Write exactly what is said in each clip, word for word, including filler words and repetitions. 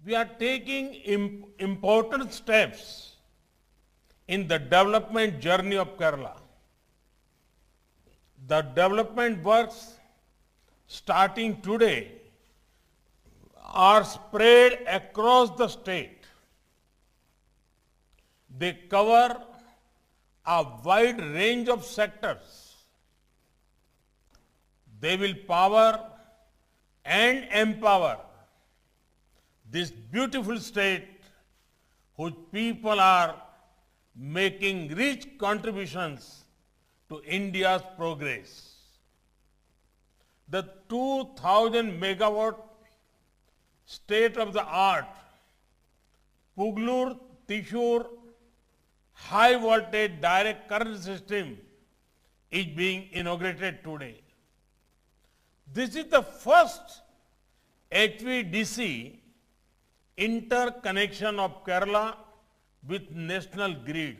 We are taking im- important steps in the development journey of Kerala. The development works starting today are spread across the state. They cover a wide range of sectors. They will power and empower this beautiful state whose people are making rich contributions to India's progress. The two thousand megawatt state-of-the-art Pugalur-Thrissur high voltage direct current system is being inaugurated today. This is the first H V D C interconnection of Kerala with national grid.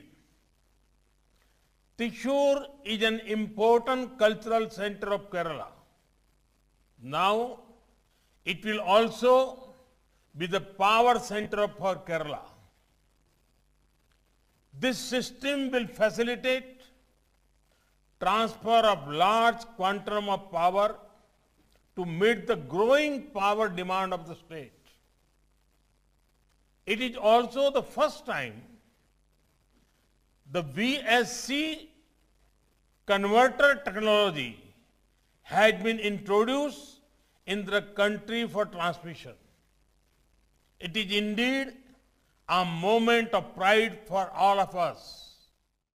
Thrissur is an important cultural center of Kerala. Now, it will also be the power center for Kerala. This system will facilitate transfer of large quantum of power to meet the growing power demand of the state. It is also the first time the V S C converter technology has been introduced in the country for transmission. It is indeed a moment of pride for all of us.